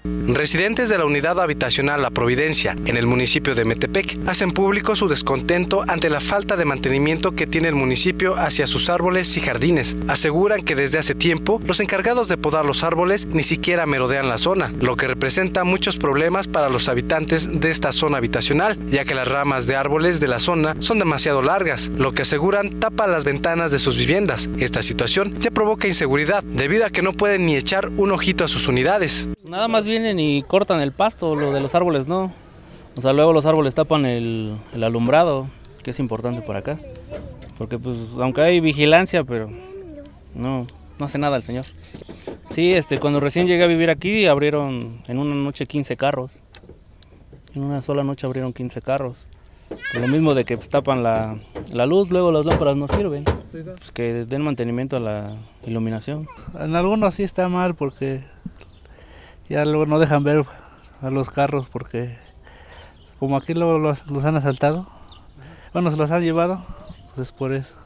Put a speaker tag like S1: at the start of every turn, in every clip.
S1: Residentes de la unidad habitacional La Providencia, en el municipio de Metepec, hacen público su descontento ante la falta de mantenimiento que tiene el municipio hacia sus árboles y jardines. Aseguran que desde hace tiempo, los encargados de podar los árboles ni siquiera merodean la zona, lo que representa muchos problemas para los habitantes de esta zona habitacional, ya que las ramas de árboles de la zona son demasiado largas, lo que aseguran tapa las ventanas de sus viviendas. Esta situación ya provoca inseguridad, debido a que no pueden ni echar un ojito a sus unidades.
S2: Nada más vienen y cortan el pasto, lo de los árboles no. O sea, luego los árboles tapan el alumbrado, que es importante por acá. Porque pues, aunque hay vigilancia, pero no hace nada el señor. Sí, cuando recién llegué a vivir aquí, abrieron en una noche 15 carros. En una sola noche abrieron 15 carros. Por lo mismo de que pues, tapan la luz, luego las lámparas no sirven. Pues que den mantenimiento a la iluminación.
S3: En algunos sí está mal porque ya luego no dejan ver a los carros porque como aquí luego los han asaltado, bueno, se los han llevado, pues es por eso.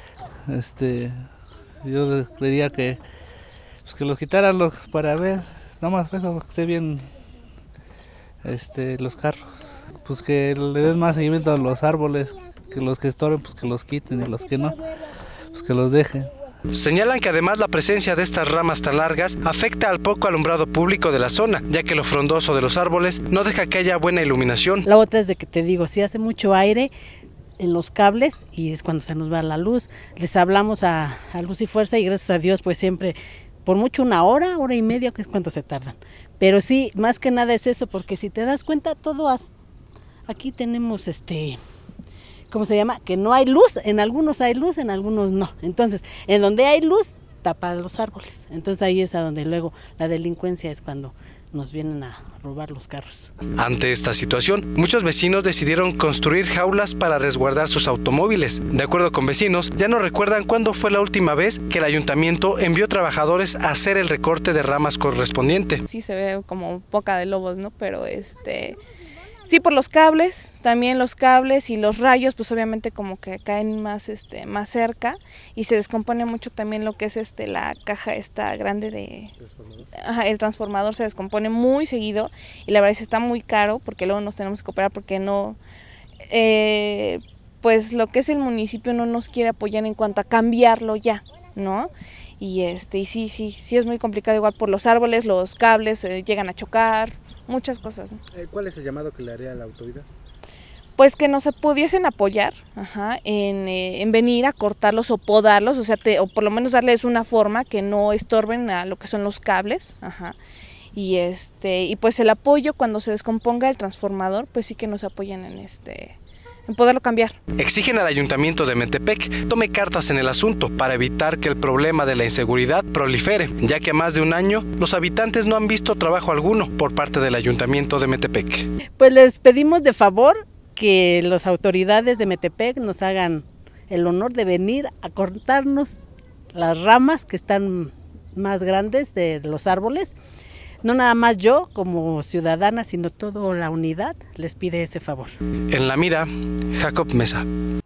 S3: Yo diría que los quitaran para ver, nada más eso, que esté bien los carros. Pues que le den más seguimiento a los árboles, que los que estorben, pues que los quiten y los que no, pues que los dejen.
S1: Señalan que además la presencia de estas ramas tan largas afecta al poco alumbrado público de la zona, ya que lo frondoso de los árboles no deja que haya buena iluminación.
S4: La otra es de que te digo, si hace mucho aire en los cables y es cuando se nos va la luz, les hablamos a Luz y Fuerza y gracias a Dios pues siempre, por mucho una hora y media, que es cuánto se tardan. Pero sí, más que nada es eso, porque si te das cuenta todo aquí tenemos ¿cómo se llama? Que no hay luz, en algunos hay luz, en algunos no. Entonces, en donde hay luz, tapa los árboles. Entonces ahí es a donde luego la delincuencia es cuando nos vienen a robar los carros.
S1: Ante esta situación, muchos vecinos decidieron construir jaulas para resguardar sus automóviles. De acuerdo con vecinos, ya no recuerdan cuándo fue la última vez que el ayuntamiento envió trabajadores a hacer el recorte de ramas correspondiente.
S5: Sí se ve como boca de lobos, ¿no? Pero sí, por los cables, también los cables y los rayos, pues obviamente como que caen más cerca y se descompone mucho también lo que es la caja esta grande de... el transformador se descompone muy seguido y la verdad es que está muy caro porque luego nos tenemos que operar porque no... pues lo que es el municipio no nos quiere apoyar en cuanto a cambiarlo ya, ¿no? Y sí es muy complicado, igual por los árboles, los cables llegan a chocar, muchas cosas.
S6: ¿Cuál es el llamado que le haría a la autoridad?
S5: Pues que nos pudiesen apoyar en venir a cortarlos o podarlos, o sea, o por lo menos darles una forma que no estorben a lo que son los cables. Y pues el apoyo cuando se descomponga el transformador, pues sí que nos apoyen en poderlo cambiar.
S1: Exigen al ayuntamiento de Metepec tome cartas en el asunto para evitar que el problema de la inseguridad prolifere, ya que a más de un año los habitantes no han visto trabajo alguno por parte del ayuntamiento de Metepec.
S4: Pues les pedimos de favor que las autoridades de Metepec nos hagan el honor de venir a cortarnos las ramas que están más grandes de los árboles. No nada más yo como ciudadana, sino toda la unidad les pide ese favor.
S1: En La Mira, Jacob Mesa.